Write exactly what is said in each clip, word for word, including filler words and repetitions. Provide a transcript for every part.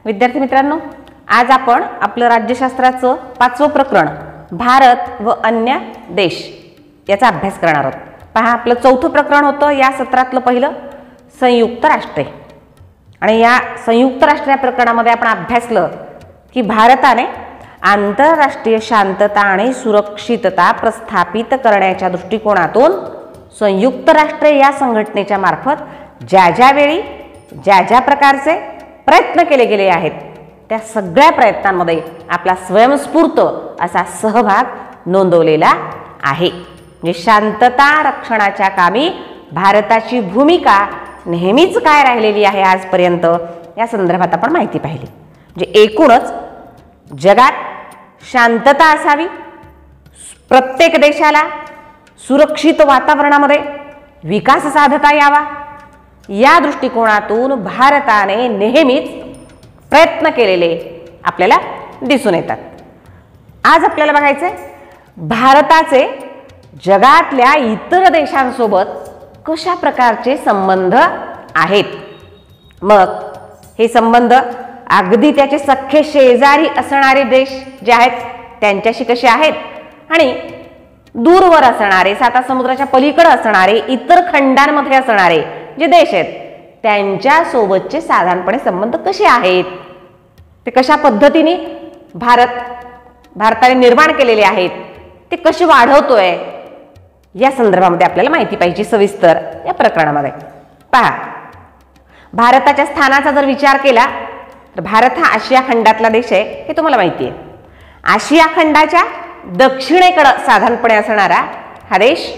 विद्यार्थी मित्रांनो, आज आपण आपलं राज्यशास्त्राचं पाचवं प्रकरण भारत व अन्य देश याचा अभ्यास करणार आहोत. पहा, आपलं चौथं प्रकरण होतं या सत्रातलं पहिलं संयुक्त राष्ट्रे. आणि या संयुक्त राष्ट्र या प्रकरणामध्ये आपण अभ्यासलं की भारताने आंतरराष्ट्रीय शांतता आणि सुरक्षितता प्रस्थापित करण्याच्या दृष्टिकोनातून संयुक्त राष्ट्रे या संघटनेच्या मार्फत ज्या ज्या वेळी ज्या ज्या प्रकारचे प्रयत्न केले गेले आहेत त्या सगळ्या प्रयत्नांमध्ये आपला स्वयंस्फूर्त असा सहभाग नोंदवलेला आहे. म्हणजे शांतता रक्षणाच्या कामी भारताची भूमिका नेहमीच काय राहिलेली आहे आजपर्यंत या संदर्भात आपण माहिती पाहिली. म्हणजे एकूणच जगात शांतता असावी, प्रत्येक देशाला सुरक्षित वातावरणामध्ये विकास साधता यावा या दृष्टिकोनातून भारताने नेहमीच प्रयत्न केलेले आपल्याला दिसून येतात. आज आपल्याला बघायचे भारताचे जगातल्या इतर देशांसोबत कशा प्रकारचे संबंध आहेत. मग हे संबंध अगदी त्याचे सख्खे शेजारी असणारे देश जे आहेत त्यांच्याशी कसे आहेत आणि दूरवर असणारे साता समुद्राच्या पलीकडे असणारे इतर खंडांमध्ये असणारे जे देश आहेत त्यांच्या सोबतचे साधारणपणे संबंध कसे आहेत, ते कशा पद्धतीने भारत भारताने निर्माण केलेले आहेत, ते कसे वाढवतोय या संदर्भामध्ये आपल्याला माहिती पाहिजे सविस्तर या प्रकरणामध्ये. पहा, भारताच्या स्थानाचा जर विचार केला तर भारत हा आशिया खंडातला देश आहे हे तुम्हाला माहिती आहे. आशिया खंडाच्या दक्षिणेकडे साधारणपणे असणारा हा देश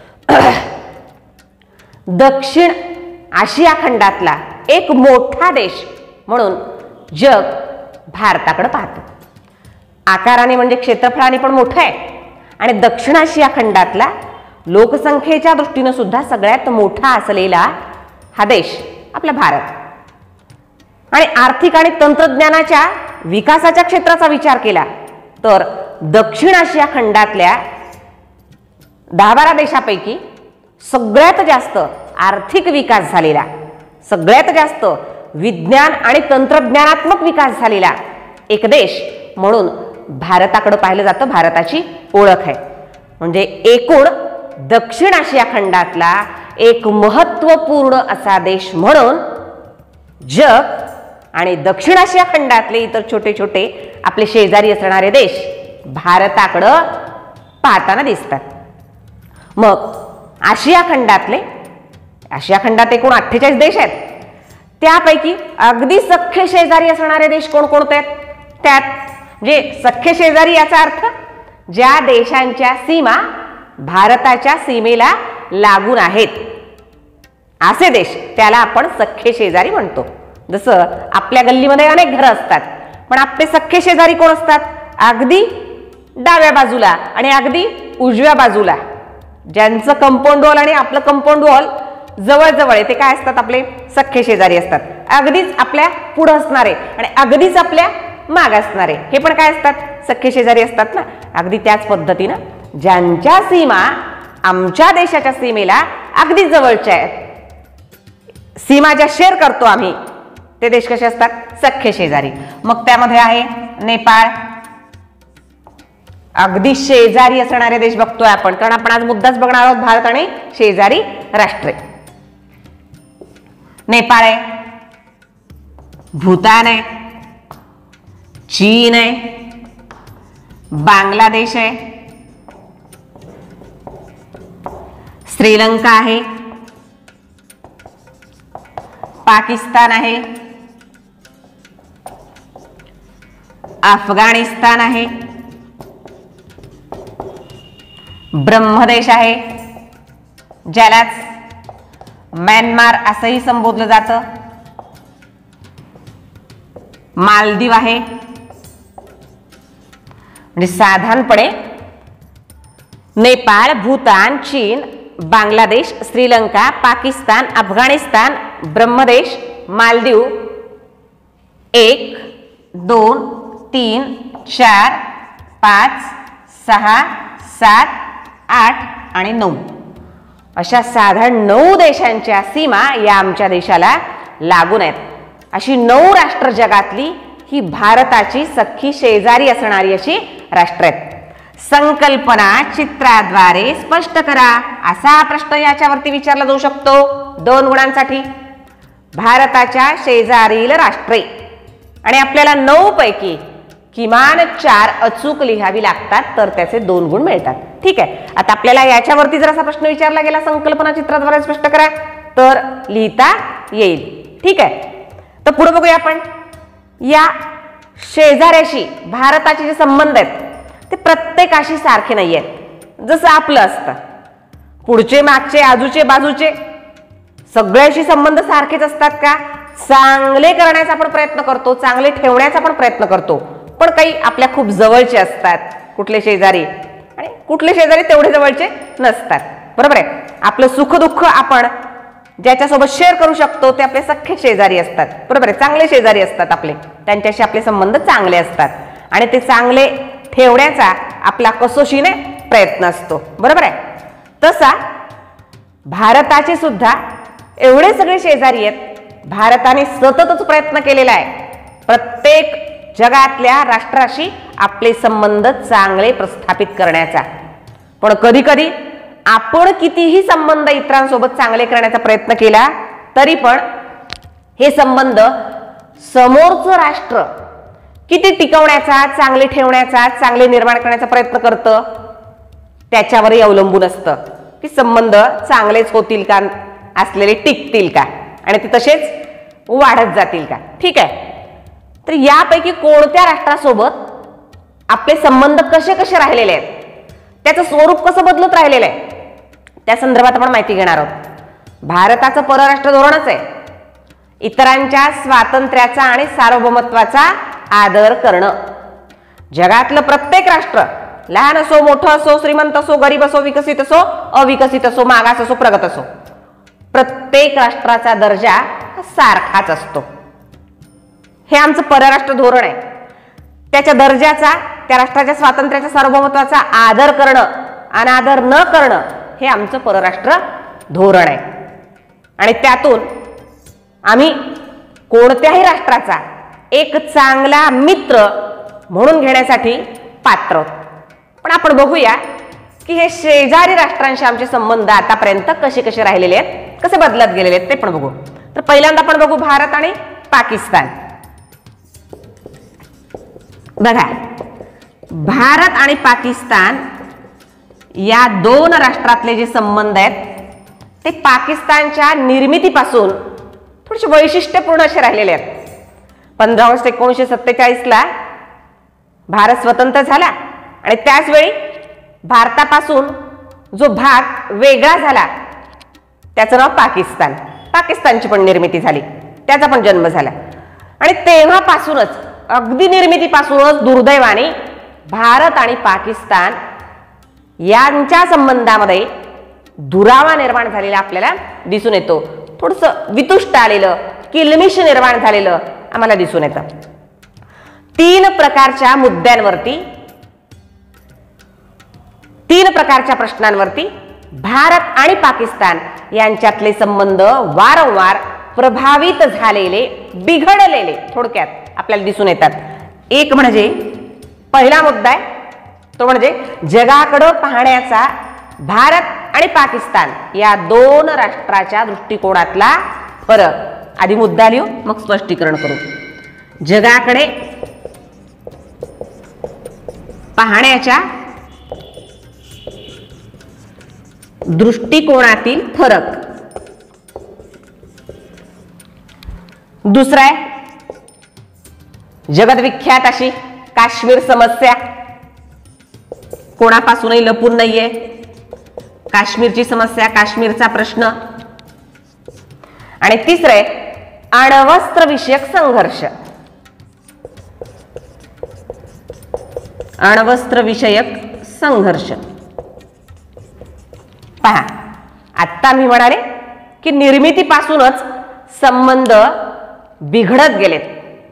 दक्षिण आशिया खंडातला एक मोठा देश म्हणून जग भारताकडे पाहतो. आकाराने म्हणजे क्षेत्रफळाने पण मोठा आहे आणि दक्षिण आशिया खंडातला लोकसंख्येच्या दृष्टीने सुद्धा सगळ्यात मोठा असलेला हा देश आपला भारत. आणि आर्थिक आणि तंत्रज्ञानाच्या विकासाच्या क्षेत्राचा विचार केला तर दक्षिण आशिया खंडातल्या दहा बारा देशापैकी सगळ्यात जास्त आर्थिक विकास झालेला, सगळ्यात जास्त विज्ञान आणि तंत्रज्ञानात्मक विकास झालेला एक देश म्हणून भारताकडे पाहिलं जातं. भारताची ओळख आहे. म्हणजे एकूण दक्षिण आशिया खंडातला एक महत्त्वपूर्ण असा देश म्हणून जग आणि दक्षिण आशिया खंडातले इतर छोटे छोटे आपले शेजारी असणारे देश भारताकडं पाहताना दिसतात. मग आशिया खंडातले आशिया खंडात एकूण अठ्ठेचाळीस देश आहेत. त्यापैकी अगदी सख्खे शेजारी असणारे देश कोणकोणते आहेत? त्यात जे सख्खे शेजारी याचा अर्थ ज्या देशांच्या सीमा भारताच्या सीमेला लागून आहेत असे देश त्याला आपण सख्खे शेजारी म्हणतो. जसं आपल्या गल्लीमध्ये अनेक घरं असतात पण आपले सख्खे शेजारी कोण असतात? अगदी डाव्या बाजूला आणि अगदी उजव्या बाजूला ज्यांचं कंपाऊंड वॉल आणि आपलं कंपाऊंड वॉल जवळ जवळ आहे ते काय असतात? आपले सख्खे शेजारी असतात. अगदीच आपल्या पुढे असणारे आणि अगदीच आपल्या माग असणारे हे पण काय असतात? सख्खे शेजारी असतात ना. अगदी त्याच पद्धतीनं ज्यांच्या सीमा आमच्या देशाच्या सीमेला अगदी जवळच्या आहेत, सीमा ज्या शेअर करतो आम्ही ते देश कसे असतात? सख्खे शेजारी. मग त्यामध्ये आहे नेपाळ. अगदी शेजारी असणारे देश बघतोय आपण कारण आपण आज मुद्दाच बघणार आहोत भारत आणि शेजारी राष्ट्रे. नेपाळ आहे, भूतान आहे, चीन आहे, बांगलादेश आहे, श्रीलंका आहे, पाकिस्तान आहे, अफगाणिस्तान आहे, ब्रह्मदेश आहे ज्यालाच म्यानमार असंही संबोधलं जातं, मालदीव आहे. म्हणजे साधारणपणे नेपाळ, भूतान, चीन, बांगलादेश, श्रीलंका, पाकिस्तान, अफगाणिस्तान, ब्रह्मदेश, मालदीव एक दोन तीन चार पाच सहा सात आठ आणि नऊ अशा साधारण नऊ देशांच्या सीमा या आमच्या देशाला लागून आहेत. अशी नऊ राष्ट्र जगातली ही भारताची सख्खी शेजारी असणारी अशी राष्ट्र आहेत. संकल्पना चित्राद्वारे स्पष्ट करा असा प्रश्न याच्यावरती विचारला जाऊ शकतो दोन गुणांसाठी. भारताच्या शेजारील राष्ट्रे आणि आपल्याला नऊ पैकी किमान चार अचूक लिहावी लागतात तर त्याचे दोन गुण मिळतात. ठीक आहे. आता आपल्याला याच्यावरती जर असा प्रश्न विचारला गेला संकल्पना चित्राद्वारे स्पष्ट करा तर लिहिता येईल. ठीक आहे. तर पुढे बघूया आपण. या शेजाऱ्याशी भारताचे जे संबंध आहेत ते प्रत्येकाशी सारखे नाही आहेत. जसं आपलं असतं पुढचे मागचे आजूचे बाजूचे सगळ्याशी संबंध सारखेच असतात का? चांगले करण्याचा आपण प्रयत्न करतो, चांगले ठेवण्याचा पण प्रयत्न करतो, पण काही आपल्या खूप जवळचे असतात कुठले शेजारी आणि कुठले शेजारी तेवढे जवळचे नसतात. बरोबर आहे. आपलं सुख दुःख आपण ज्याच्यासोबत शेअर करू शकतो ते आपले सख्खे शेजारी असतात. बरोबर आहे. चांगले शेजारी असतात आपले, त्यांच्याशी आपले संबंध चांगले असतात आणि ते चांगले ठेवण्याचा आपला कसोशीने प्रयत्न असतो. बरोबर आहे. तसा भारताचे सुद्धा एवढे सगळे शेजारी आहेत. भारताने सततच प्रयत्न केलेला आहे प्रत्येक जगातल्या राष्ट्राशी आपले संबंध चांगले प्रस्थापित करण्याचा. पण कधी कधी आपण कितीही संबंध इतरांसोबत चांगले करण्याचा प्रयत्न केला तरी पण हे संबंध समोरचं राष्ट्र किती टिकवण्याचा, चांगले ठेवण्याचा, चांगले निर्माण करण्याचा प्रयत्न करतं त्याच्यावरही अवलंबून असतं की संबंध चांगलेच होतील का, असलेले टिकतील का आणि ते तसेच वाढत जातील का. ठीक आहे. तर यापैकी कोणत्या राष्ट्रासोबत आपले संबंध कसे कसे राहिलेले आहेत, त्याचं स्वरूप कसं बदलत राहिलेलं आहे त्या संदर्भात आपण माहिती घेणार आहोत. भारताचं परराष्ट्र धोरणच आहे इतरांच्या स्वातंत्र्याचा आणि सार्वभौमत्वाचा आदर करणं. जगातलं प्रत्येक राष्ट्र लहान असो, मोठं असो, श्रीमंत असो, गरीब असो, विकसित असो, अविकसित असो, मागास असो, प्रगत असो, प्रत्येक राष्ट्राचा दर्जा सारखाच असतो. हे आमचं परराष्ट्र धोरण आहे. त्याच्या दर्जाचा, त्या राष्ट्राच्या स्वातंत्र्याच्या सार्वभौमत्वाचा आदर करणं, अनादर न करणं हे आमचं परराष्ट्र धोरण आहे. आणि त्यातून आम्ही कोणत्याही राष्ट्राचा एक चांगला मित्र म्हणून घेण्यासाठी पात्र आहोत. पण आपण बघूया की हे शेजारी राष्ट्रांशी आमचे संबंध आतापर्यंत कसे कसे राहिलेले आहेत, कसे बदलत गेलेले आहेत ते पण बघू. तर पहिल्यांदा आपण बघू भारत आणि पाकिस्तान. बघा, भारत आणि पाकिस्तान या दोन राष्ट्रातले जे संबंध आहेत ते पाकिस्तानच्या निर्मितीपासून थोडेसे वैशिष्ट्यपूर्ण असे राहिलेले आहेत. पंधरा ऑगस्ट एकोणीसशे सत्तेचाळीस ला भारत स्वतंत्र झाला आणि त्याच वेळी भारतापासून जो भाग वेगळा झाला त्याचं नाव पाकिस्तान. पाकिस्तानची पण निर्मिती झाली, त्याचा पण जन्म झाला आणि तेव्हापासूनच अगदी निर्मितीपासूनच दुर्दैवाने भारत आणि पाकिस्तान यांच्या संबंधामध्ये दुरावा निर्माण झालेला आपल्याला दिसून येतो. थोडंसं वितुष्ट आलेलं, किलमिश निर्माण झालेलं आम्हाला दिसून येतं. तीन प्रकारच्या मुद्द्यांवरती, तीन प्रकारच्या प्रश्नांवरती भारत आणि पाकिस्तान यांच्यातले संबंध वारंवार प्रभावित झालेले, बिघडलेले थोडक्यात आपल्याला दिसून येतात. एक म्हणजे पहिला मुद्दा आहे तो म्हणजे जगाकडे पाहण्याचा भारत आणि पाकिस्तान या दोन राष्ट्राच्या दृष्टिकोनातला फरक. आधी मुद्दा लिहू मग स्पष्टीकरण करू. जगाकडे पाहण्याच्या दृष्टिकोनातील फरक. दुसरा आहे जगदविख्यात अशी काश्मीर समस्या, कोणापासूनही लपून नाहीये. काश्मीरची समस्या, काश्मीरचा प्रश्न. आणि तिसरे अण्वस्त्र विषयक संघर्ष. अण्वस्त्र विषयक संघर्ष. पहा, आता मी म्हणाले की निर्मितीपासूनच संबंध बिघडत गेलेत.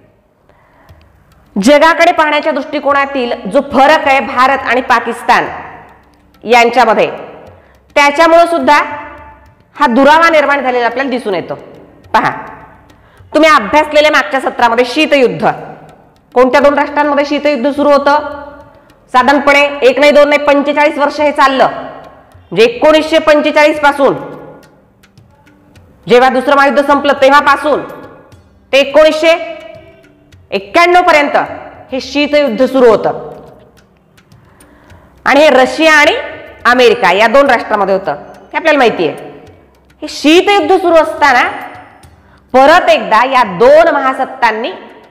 जगाकडे पाहण्याच्या दृष्टिकोनातील जो फरक आहे भारत आणि पाकिस्तान यांच्यामध्ये, त्याच्यामुळे सुद्धा हा दुरावा निर्माण झालेला आपल्याला दिसून येतो. पहा, तुम्ही अभ्यासलेल्या मागच्या सत्रामध्ये शीतयुद्ध कोणत्या दोन राष्ट्रांमध्ये शीतयुद्ध सुरू होतं? साधारणपणे एक नाही दोन नाही पंचेचाळीस वर्ष हे चाललं. म्हणजे एकोणीसशे पंचेचाळीस पासून जेव्हा दुसरं महायुद्ध संपलं तेव्हापासून ते एकोणीसशे एक्क्याण्णव पर्यंत हे शीतयुद्ध सुरू होतं. आणि हे रशिया आणि अमेरिका या दोन राष्ट्रांमध्ये होतं, हे आपल्याला माहिती आहे. हे शीतयुद्ध सुरू असताना परत एकदा या दोन महासत्तांनी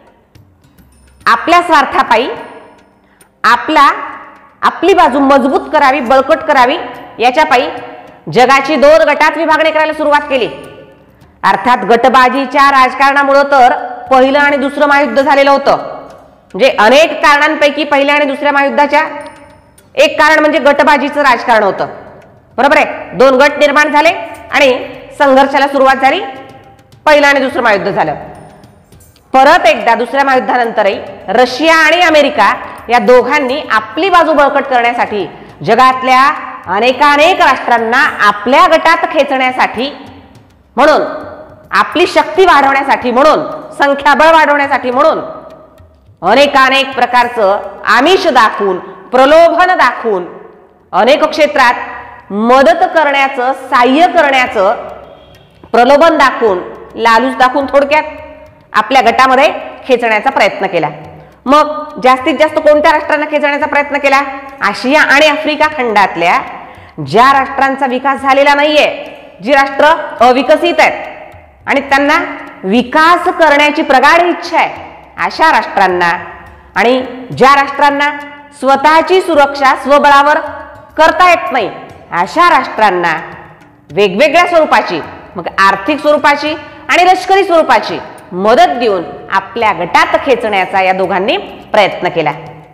आपल्या स्वार्थापायी आपला आपली बाजू मजबूत करावी, बळकट करावी याच्यापायी जगाची दोन गटात विभागणी करायला सुरुवात केली. अर्थात गटबाजीच्या राजकारणामुळे तर पहिलं आणि दुसरं महायुद्ध झालेलं होतं. म्हणजे अनेक कारणांपैकी पहिल्या आणि दुसऱ्या महायुद्धाच्या एक कारण म्हणजे गटबाजीचं राजकारण होतं. बरोबर आहे. दोन गट निर्माण झाले आणि संघर्षाला सुरुवात झाली. पहिलं आणि दुसरं महायुद्ध झालं. परत एकदा दुसऱ्या महायुद्धानंतरही रशिया आणि अमेरिका या दोघांनी आपली बाजू बळकट करण्यासाठी जगातल्या अनेकानेक राष्ट्रांना आपल्या गटात खेचण्यासाठी, म्हणून आपली शक्ती वाढवण्यासाठी, म्हणून संख्याबळ वाढवण्यासाठी, म्हणून अनेकानेक प्रकारचं आमिष दाखवून, प्रलोभन दाखवून, अनेक क्षेत्रात मदत करण्याचं, साह्य करण्याचं प्रलोभन दाखवून, लालूच दाखवून थोडक्यात आपल्या गटामध्ये खेचण्याचा प्रयत्न केला. मग जास्तीत जास्त कोणत्या राष्ट्रांना खेचण्याचा प्रयत्न केला? आशिया आणि आफ्रिका खंडातल्या ज्या राष्ट्रांचा विकास झालेला नाहीये, जी राष्ट्र अविकसित आहेत आणि त्यांना विकास करण्याची प्रगाढ इच्छा आहे, अशा राष्ट्रांना, आणि ज्या राष्ट्रांना स्वतःची सुरक्षा स्वबळावर करता येत नाही अशा राष्ट्रांना वेगवेगळ्या स्वरूपाची, मग आर्थिक स्वरूपाची आणि लष्करी स्वरूपाची मदत देऊन आपल्या गटात खेचण्याचा या दोघांनी प्रयत्न केला.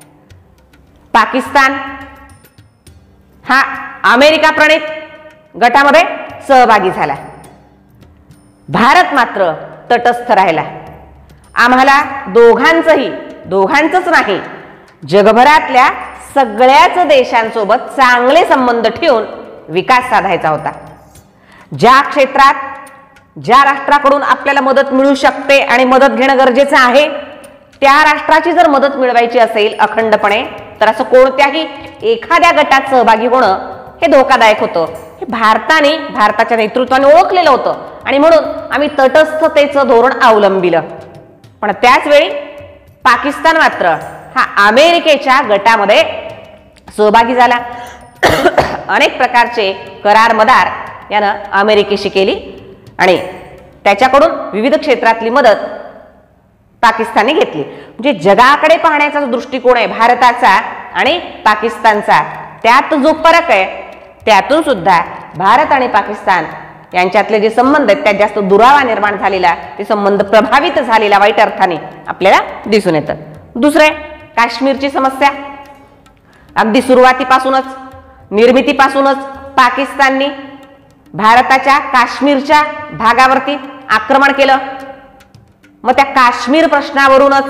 पाकिस्तान हा अमेरिका प्रणित गटामध्ये सहभागी झाला. भारत मात्र तटस्थ राहिला. आम्हाला दोघांचंही, दोघांचंच नाही, जगभरातल्या सगळ्याच देशांसोबत चांगले संबंध ठेवून विकास साधायचा होता. ज्या क्षेत्रात ज्या राष्ट्राकडून आपल्याला मदत मिळू शकते आणि मदत घेणं गरजेचं आहे, त्या राष्ट्राची जर मदत मिळवायची असेल अखंडपणे, तर असं कोणत्याही एखाद्या गटात सहभागी होणं हे धोकादायक होतं. हे भारताने, भारताच्या नेतृत्वाने ओळखलेलं होतं आणि म्हणून आम्ही तटस्थतेचं धोरण अवलंबिलं. पण त्याच वेळी पाकिस्तान मात्र हा अमेरिकेच्या गटामध्ये सहभागी झाला. अनेक प्रकारचे करार मदार यानं अमेरिकेशी केली आणि त्याच्याकडून विविध क्षेत्रातली मदत पाकिस्तानने घेतली. म्हणजे जगाकडे पाहण्याचा जो दृष्टिकोन आहे भारताचा आणि पाकिस्तानचा, त्यात जो फरक आहे त्यातून सुद्धा भारत आणि पाकिस्तान यांच्यातले जे संबंध आहेत त्यात जास्त दुरावा निर्माण झालेला, ते संबंध प्रभावित झालेला वाईट अर्थाने आपल्याला दिसून येतं. दुसरे, काश्मीरची समस्या. अगदी सुरुवातीपासूनच, निर्मितीपासूनच पाकिस्तानने भारताच्या काश्मीरच्या भागावरती आक्रमण केलं. मग त्या काश्मीर प्रश्नावरूनच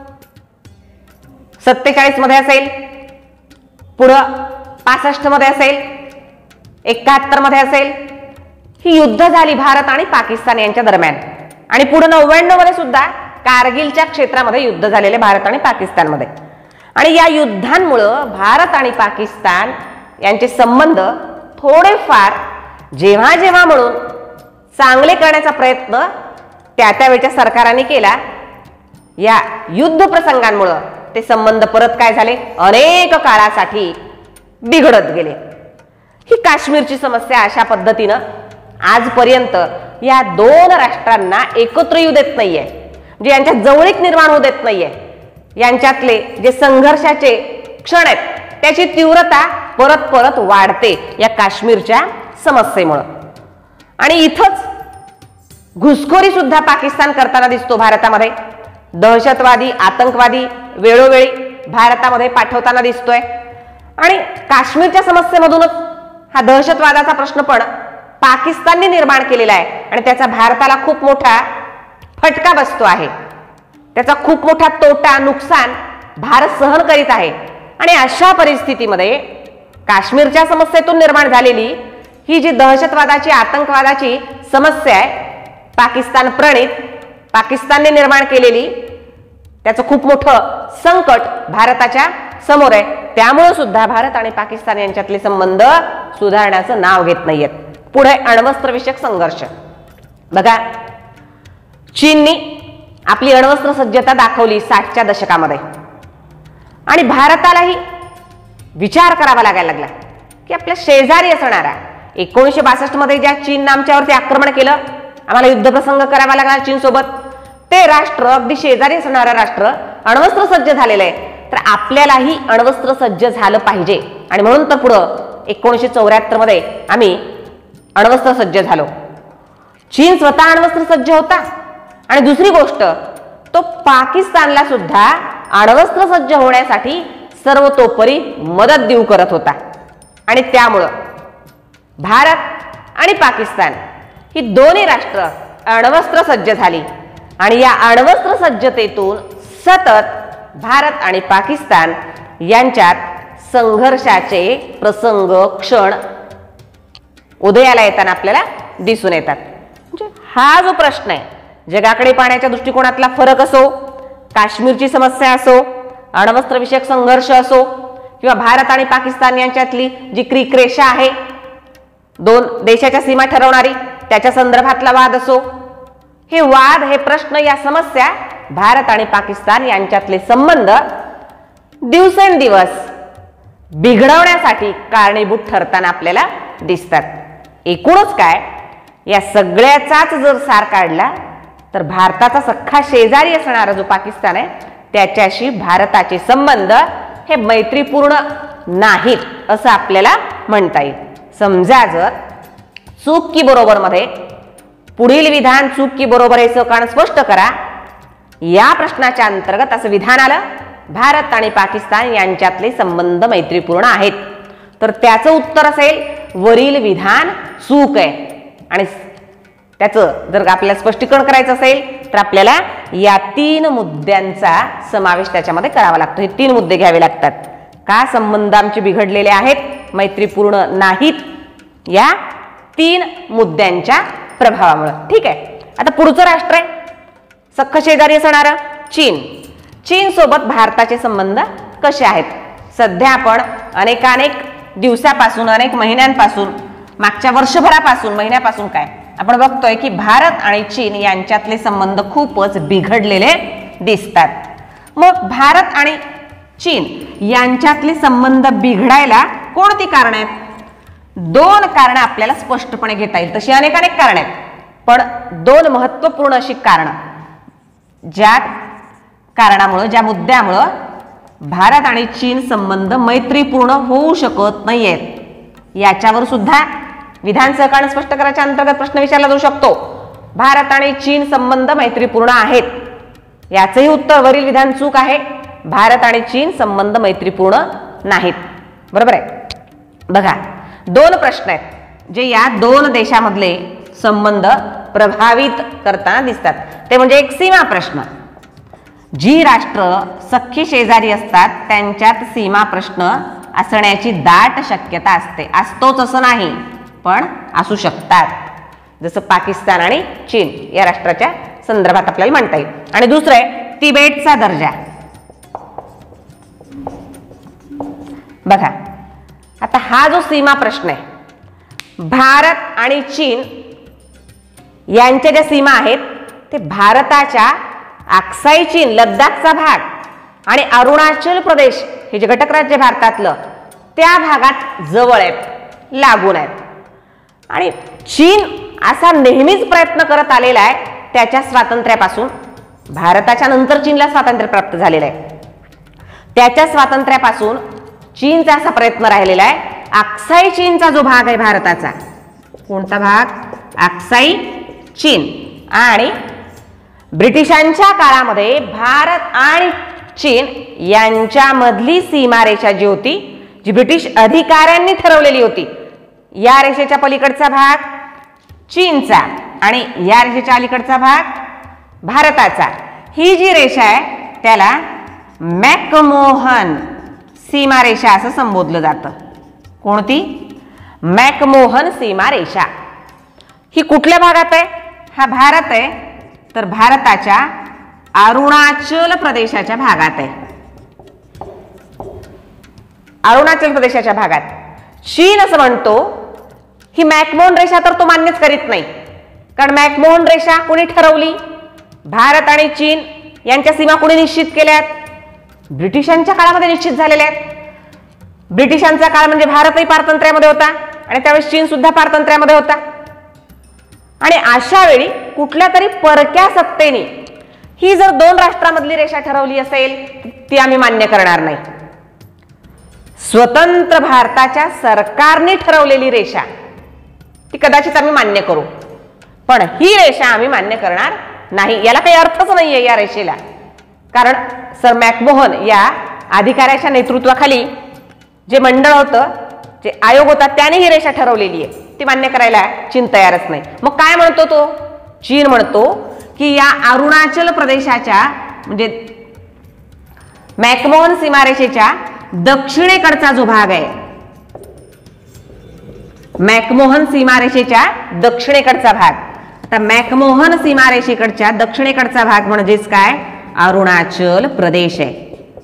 सत्तेचाळीस मध्ये असेल, पुढं पासष्ट मध्ये असेल, एकाहत्तर मध्ये असेल, ही युद्ध झाली भारत आणि पाकिस्तान यांच्या दरम्यान. आणि पुढे नव्याण्णव मध्ये सुद्धा कारगिलच्या क्षेत्रामध्ये युद्ध झालेले भारत आणि पाकिस्तान मध्ये. आणि या युद्धांमुळं भारत आणि पाकिस्तान यांचे संबंध थोडेफार जेव्हा जेव्हा म्हणून चांगले करण्याचा प्रयत्न त्या त्यावेळच्या सरकारांनी केला, या युद्ध प्रसंगांमुळं ते संबंध परत काय झाले, अनेक काळासाठी बिघडत गेले. ही काश्मीरची समस्या अशा पद्धतीनं आजपर्यंत या दोन राष्ट्रांना एकत्र येऊ देत नाहीये, म्हणजे यांच्या जवळीक निर्माण होऊ देत नाहीये. यांच्यातले जे संघर्षाचे क्षण आहेत त्याची तीव्रता परत परत वाढते या काश्मीरच्या समस्येमुळे. आणि इथंच घुसखोरी सुद्धा पाकिस्तान करताना दिसतो भारतामध्ये. दहशतवादी, आतंकवादी वेळोवेळी भारतामध्ये पाठवताना दिसतोय. आणि काश्मीरच्या समस्येमधूनच हा दहशतवादाचा प्रश्न पण पाकिस्तानने निर्माण केलेला आहे आणि त्याचा भारताला खूप मोठा फटका बसतो आहे. त्याचा खूप मोठा तोटा, नुकसान भारत सहन करीत आहे. आणि अशा परिस्थितीमध्ये काश्मीरच्या समस्येतून निर्माण झालेली ही जी दहशतवादाची, आतंकवादाची समस्या आहे, पाकिस्तान प्रणित, पाकिस्तानने निर्माण केलेली, त्याचं खूप मोठं संकट भारताच्या समोर आहे. त्यामुळे सुद्धा भारत आणि पाकिस्तान यांच्यातले संबंध सुधारण्याचं नाव घेत नाहीयेत. पुढे अण्वस्त्र विषयक संघर्ष बघा. चीननी आपली अण्वस्त्र सज्जता दाखवली साठच्या दशकामध्ये आणि भारतालाही विचार करावा लागायला लागला की आपल्या शेजारी असणारा एकोणीसशे बासष्ट मध्ये ज्या चीननं आमच्यावरती आक्रमण केलं, आम्हाला युद्धप्रसंग करावा लागला चीन सोबत, ते राष्ट्र अगदी शेजारी असणारं राष्ट्र अण्वस्त्र सज्ज झालेलं आहे. तर आपल्यालाही अण्वस्त्र सज्ज झालं पाहिजे आणि म्हणून तर पुढं एकोणीसशे चौऱ्याहत्तर मध्ये आम्ही अण्वस्त्र सज्ज झालो. चीन स्वतः अण्वस्त्र सज्ज होता आणि दुसरी गोष्ट तो पाकिस्तानला सुद्धा अण्वस्त्र सज्ज होण्यासाठी सर्वतोपरी मदत देऊ करत होता. आणि त्यामुळं भारत आणि पाकिस्तान ही दोन्ही राष्ट्र अण्वस्त्र सज्ज झाली आणि या अण्वस्त्र सज्जतेतून सतत भारत आणि पाकिस्तान यांच्यात संघर्षाचे प्रसंग क्षण उदयाला येताना आपल्याला दिसून येतात. म्हणजे हा जो प्रश्न आहे, जगाकडे पाहण्याच्या दृष्टिकोनातला फरक असो, काश्मीरची समस्या असो, अण्वस्त्र विषयक संघर्ष असो किंवा भारत आणि पाकिस्तान यांच्यातली जी क्रीक रेषा आहे, दोन देशाच्या सीमा ठरवणारी, त्याच्या संदर्भातला वाद असो, हे वाद, हे प्रश्न, या समस्या भारत आणि पाकिस्तान यांच्यातले संबंध दिवसेंदिवस बिघडवण्यासाठी कारणीभूत ठरताना आपल्याला दिसतात. एकूणच काय, या सगळ्याचाच जर सार काढला तर भारताचा सख्खा शेजारी असणारा जो पाकिस्तान आहे त्याच्याशी भारताचे संबंध हे मैत्रीपूर्ण नाहीत असं आपल्याला म्हणता येईल. समजा जर चूक की बरोबर मध्ये पुढील विधान चूक की बरोबर हे कारण स्पष्ट करा, या प्रश्नाच्या अंतर्गत असं विधान आलं, भारत आणि पाकिस्तान यांच्यातले संबंध मैत्रीपूर्ण आहेत, तर त्याचं उत्तर असेल वरील विधान चूक आहे. आणि त्याचं जर आपल्याला स्पष्टीकरण करायचं असेल तर आपल्याला या तीन मुद्द्यांचा समावेश त्याच्यामध्ये करावा लागतो. हे तीन मुद्दे घ्यावे लागतात. का संबंध आमचे बिघडलेले आहेत, मैत्रीपूर्ण नाहीत, या तीन मुद्द्यांच्या प्रभावामुळे. ठीक आहे. आता पुढचं राष्ट्र आहे सख्ख शेजारी असणारं चीन. चीन सोबत भारताचे संबंध कसे आहेत? सध्या आपण अनेकानेक दिवसापासून, अनेक महिन्यांपासून, मागच्या वर्षभरापासून, महिन्यापासून काय आपण बघतोय की भारत आणि चीन यांच्यातले संबंध खूपच बिघडलेले दिसतात. मग भारत आणि चीन यांच्यातले संबंध बिघडायला कोणती कारण आहेत? दोन कारण आपल्याला स्पष्टपणे घेता येईल. तशी अनेक अनेक कारण आहेत, पण दोन महत्वपूर्ण अशी कारण, ज्या कारणामुळे, ज्या मुद्द्यामुळं भारत आणि चीन संबंध मैत्रीपूर्ण होऊ शकत नाहीयेत, याच्यावर सुद्धा विधान सहकारण स्पष्ट करायच्या अंतर्गत प्रश्न विचारला जाऊ शकतो. भारत आणि चीन संबंध मैत्रीपूर्ण आहेत, याचंही उत्तर वरील विधान चूक आहे. भारत आणि चीन संबंध मैत्रीपूर्ण नाहीत. बरोबर आहे. बघा, दोन प्रश्न आहेत जे या दोन देशामधले संबंध प्रभावित करताना दिसतात. ते म्हणजे एक सीमा प्रश्न. जी राष्ट्र सख्खी शेजारी असतात त्यांच्यात सीमा प्रश्न असण्याची दाट शक्यता असते. असतोच असं नाही, पण असू शकतात, जसं पाकिस्तान आणि चीन या राष्ट्राच्या संदर्भात आपल्याला म्हणता येईल. आणि दुसरं आहे तिबेटचा दर्जा. बघा, आता हा जो सीमा प्रश्न आहे, भारत आणि चीन यांच्या ज्या सीमा आहेत ते भारताच्या अक्साई चीन, लद्दाखचा भाग आणि अरुणाचल प्रदेश हे जे घटक राज्य भारतातलं, त्या भागात जवळ आहेत, लागून आहेत. आणि चीन असा नेहमीच प्रयत्न करत आलेला आहे त्याच्या स्वातंत्र्यापासून. भारताच्या नंतर चीनला स्वातंत्र्य प्राप्त झालेलं आहे. त्याच्या स्वातंत्र्यापासून चीनचा असा प्रयत्न राहिलेला आहे, अक्साई चीनचा जो भाग आहे भारताचा, कोणता भाग? अक्साई चीन. आणि ब्रिटिशांच्या काळामध्ये भारत आणि चीन यांच्यामधली सीमारेषा जी होती, जी ब्रिटिश अधिकाऱ्यांनी ठरवलेली होती, या रेषेच्या पलीकडचा भाग चीनचा आणि या रेषेच्या अलीकडचा भाग भारताचा. ही जी रेषा आहे त्याला मॅकमोहन सीमारेषा असं संबोधलं जातं. कोणती? मॅकमोहन सीमारेषा. ही कुठल्या भागात आहे? हा भारत आहे, तर भारताच्या अरुणाचल प्रदेशाच्या भागात आहे. अरुणाचल प्रदेशाच्या भागात चीन असं म्हणतो ही मॅकमोहन रेषा तर तो मान्यच करीत नाही, कारण मॅकमोहन रेषा कोणी ठरवली? भारत आणि चीन यांच्या सीमा कोणी निश्चित केल्यात? ब्रिटिशांच्या काळामध्ये निश्चित झालेल्या आहेत. ब्रिटिशांचा काळ म्हणजे भारतही पारतंत्र्यामध्ये होता आणि त्यावेळेस चीन सुद्धा पारतंत्र्यामध्ये होता. आणि अशा वेळी कुठल्या तरी परक्या सत्तेने ही जर दोन राष्ट्रांमधली रेषा ठरवली असेल ती आम्ही मान्य करणार नाही. स्वतंत्र भारताच्या सरकारने ठरवलेली रेषा ती कदाचित आम्ही मान्य करू, पण ही रेषा आम्ही मान्य करणार नाही. याला काही अर्थच नाहीये या रेषेला, कारण सर मॅकमोहन या अधिकाऱ्याच्या नेतृत्वाखाली जे मंडळ होतं, जे आयोग होता, त्याने ही रेषा ठरवलेली आहे, ती मान्य करायला चीन तयारच नाही. मग काय म्हणतो तो? चीन म्हणतो की या अरुणाचल प्रदेशाच्या म्हणजे मॅकमोहन सीमारेषेच्या दक्षिणेकडचा जो भाग आहे, मॅकमोहन सीमारेषेच्या दक्षिणेकडचा भाग, आता मॅकमोहन सीमारेषेकडच्या दक्षिणेकडचा भाग म्हणजेच काय? अरुणाचल प्रदेश आहे.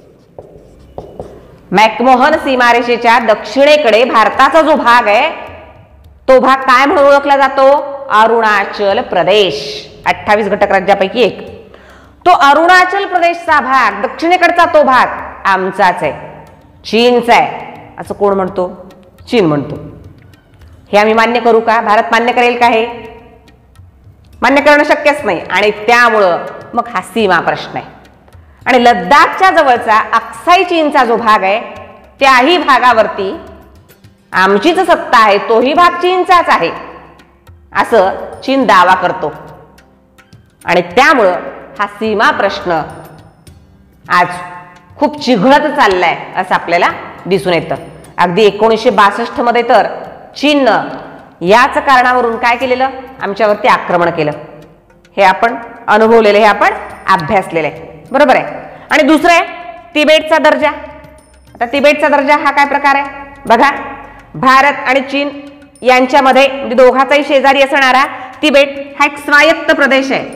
मॅकमोहन सीमारेषेच्या दक्षिणेकडे भारताचा जो भाग आहे तो भाग काय म्हणून ओळखला जातो? अरुणाचल प्रदेश. अठ्ठावीस घटक राज्यापैकी एक. तो अरुणाचल प्रदेशचा भाग, दक्षिणेकडचा तो भाग आमचाच आहे, चीनचा आहे, असं कोण म्हणतो? चीन म्हणतो. हे आम्ही मान्य करू का? भारत मान्य करेल का? हे मान्य करणं शक्यच नाही. आणि त्यामुळं मग हा सीमा प्रश्न आहे. आणि लद्दाखच्या जवळचा अक्साई चीनचा जो भाग आहे त्याही भागावरती आमचीच सत्ता आहे, तोही भाग चीनचाच आहे असं चीन दावा करतो. आणि त्यामुळं हा सीमा प्रश्न आज खूप चिघळत चाललाय असं आपल्याला दिसून येतं. अगदी एकोणीसशे बासष्ट मध्ये तर चीननं याच कारणावरून काय केलेलं? आमच्यावरती आक्रमण केलं. हे आपण अनुभवलेलं, हे आपण अभ्यासलेलं आहे, बरोबर आहे. आणि दुसरं आहे तिबेटचा दर्जा. आता तिबेटचा दर्जा हा काय प्रकार आहे बघा. भारत आणि चीन यांच्यामध्ये म्हणजे दोघांचाही शेजारी असणारा तिबेट हा एक स्वायत्त प्रदेश आहे,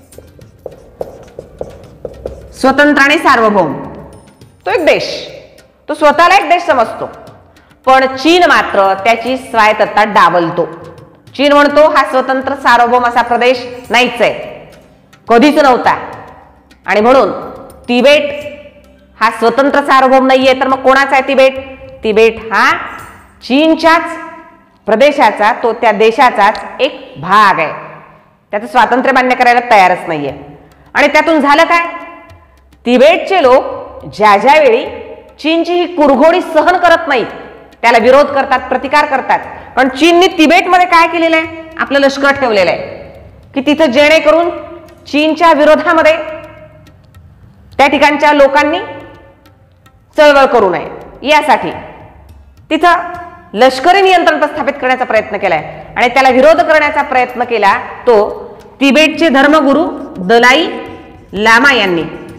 स्वतंत्र आणि सार्वभौम. तो एक देश, तो स्वतःला एक देश समजतो, पण चीन मात्र त्याची स्वायत्तता डावलतो. चीन म्हणतो हा स्वतंत्र सार्वभौम असा प्रदेश नाहीच आहे, कधीच नव्हता. आणि म्हणून तिबेट हा स्वतंत्र सार्वभौम नाहीये, तर मग कोणाचा आहे तिबेट? तिबेट हा चीनच्याच प्रदेशाचा, तो त्या देशाचाच एक भाग आहे. त्याचं स्वातंत्र्य मान्य करायला तयारच नाहीये. आणि त्यातून झालं काय? तिबेटचे लोक ज्या ज्या वेळी चीनची ही कुरघोडी सहन करत नाहीत, त्याला विरोध करतात, प्रतिकार करतात. पण चीनने तिबेटमध्ये काय केलेलं आहे? आपलं लष्कर ठेवलेलं आहे की तिथं जेणेकरून चीनच्या विरोधामध्ये त्या ठिकाणच्या लोकांनी चळवळ करू नये यासाठी तिथं लष्करी नियंत्रण प्रस्थापित करण्याचा प्रयत्न केलाय. आणि त्याला विरोध करण्याचा प्रयत्न केला तो तिबेटचे धर्मगुरू दलाई लामा यांनी.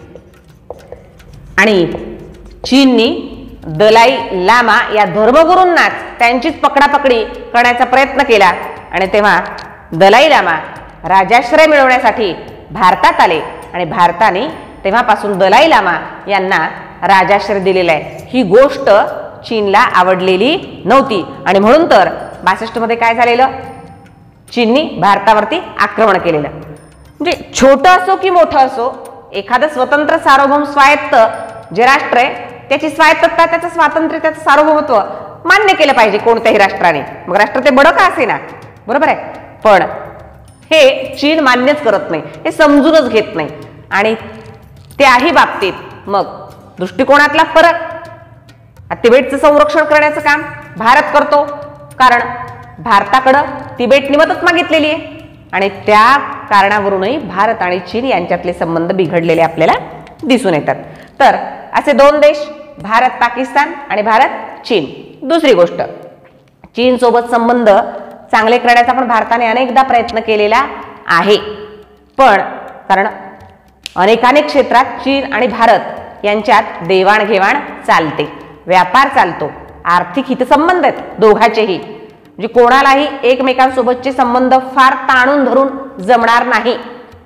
आणि चीननी दलाई लामा या धर्मगुरूंनाच त्यांचीच पकडापकडी करण्याचा प्रयत्न केला. आणि तेव्हा दलाई लामा राजाश्रय मिळवण्यासाठी भारतात आले आणि भारताने तेव्हापासून दलाई लामा यांना राजाश्रय दिलेला आहे. ही गोष्ट चीनला आवडलेली नव्हती आणि म्हणून तर बासष्ट मध्ये काय झालेलं? चीननी भारतावरती आक्रमण केलेलं. म्हणजे छोटं असो की मोठं असो, एखादं स्वतंत्र सार्वभौम स्वायत्त जे राष्ट्र आहे त्याची स्वायत्तता, त्याचं स्वातंत्र्य, त्याचं सार्वभौमत्व मान्य केलं पाहिजे कोणत्याही राष्ट्राने, मग राष्ट्र ते बडं का असे ना, बरोबर आहे. पण हे चीन मान्यच करत नाही, हे समजूनच घेत नाही. आणि त्याही बाबतीत मग दृष्टिकोनातला फरक. तिबेटचं संरक्षण करण्याचं काम भारत करतो, कारण भारताकडं तिबेटने मदत मागितलेली आहे. आणि त्या कारणावरूनही भारत आणि चीन यांच्यातले संबंध बिघडलेले आपल्याला दिसून येतात. तर असे दोन देश, भारत पाकिस्तान आणि भारत चीन. दुसरी गोष्ट, चीन सोबत संबंध चांगले करण्याचा पण भारताने अनेकदा प्रयत्न केलेला आहे. पण कारण अनेकानेक क्षेत्रात चीन आणि भारत यांच्यात देवाणघेवाण चालते, व्यापार चालतो, आर्थिक हितसंबंध आहेत दोघांचेही. म्हणजे कोणालाही एकमेकांसोबतचे संबंध फार ताणून धरून जमणार नाही.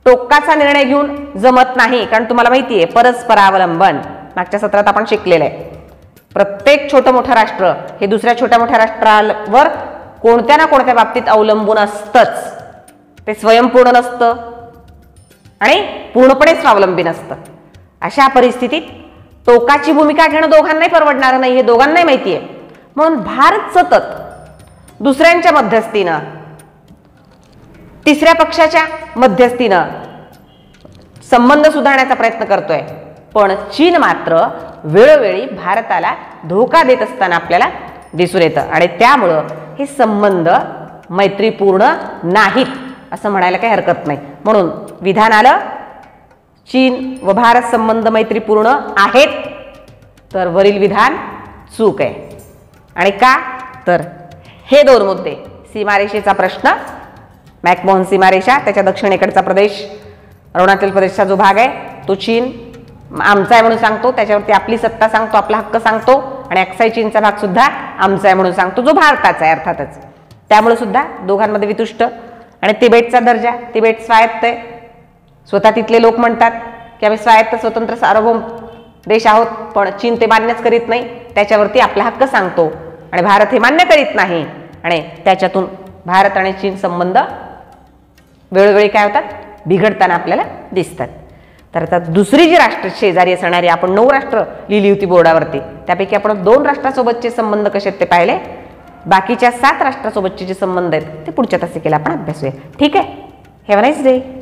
टोकाचा निर्णय घेऊन जमत नाही, कारण तुम्हाला माहिती आहे परस्परावलंबन मागच्या सत्रात आपण शिकलेलं आहे. प्रत्येक छोटं मोठं राष्ट्र हे दुसऱ्या छोट्या मोठ्या राष्ट्रावर कोणत्या ना कोणत्या बाबतीत अवलंबून असतंच. ते स्वयंपूर्ण नसतं आणि पूर्णपणे स्वावलंबी नसतं. अशा परिस्थितीत टोकाची भूमिका घेणं दोघांनाही परवडणार नाही, हे दोघांनाही माहिती आहे. म्हणून भारत सतत दुसऱ्यांच्या मध्यस्थीनं, तिसऱ्या पक्षाच्या मध्यस्थीनं संबंध सुधारण्याचा प्रयत्न करतोय. पण चीन मात्र वेळोवेळी भारताला धोका देत असताना आपल्याला दिसून येतं आणि त्यामुळं हे संबंध मैत्रीपूर्ण नाहीत असं म्हणायला काही हरकत नाही. म्हणून विधान आलं चीन व भारत संबंध मैत्रीपूर्ण आहेत, तर वरील विधान चूक आहे. आणि का तर हे दोन मुद्दे, सीमारेषेचा प्रश्न, मॅकमोहन सीमारेषा, त्याच्या दक्षिणेकडचा प्रदेश अरुणाचल प्रदेशचा जो भाग आहे तो चीन आमचा आहे म्हणून सांगतो, त्याच्यावरती आपली सत्ता सांगतो, आपला हक्क सांगतो, आणि अक्साई चीनचा भाग सुद्धा आमचा आहे म्हणून सांगतो, जो भारताचा आहे अर्थातच. त्यामुळे सुद्धा दोघांमध्ये वितुष्ट. आणि तिबेटचा दर्जा, तिबेट स्वायत्त आहे, स्वतः तिथले लोक म्हणतात की आम्ही स्वायत्त स्वतंत्र सार्वभौम देश आहोत, पण चीन ते मान्यच करीत नाही, त्याच्यावरती आपला हक्क सांगतो आणि भारत हे मान्य करीत नाही. आणि त्याच्यातून भारत आणि चीन संबंध वेळोवेळी काय होतात, बिघडताना आपल्याला दिसतात. तर आता दुसरी जी राष्ट्र शेजारी असणारी, आपण नऊ राष्ट्र लिहिली होती बोर्डावरती, त्यापैकी आपण दोन राष्ट्रासोबतचे संबंध कसे आहेत ते पाहिले. बाकीच्या सात राष्ट्रासोबतचे जे संबंध आहेत ते पुढच्या तासिकेला आपण अभ्यासूया. ठीक आहे. Have a nice day.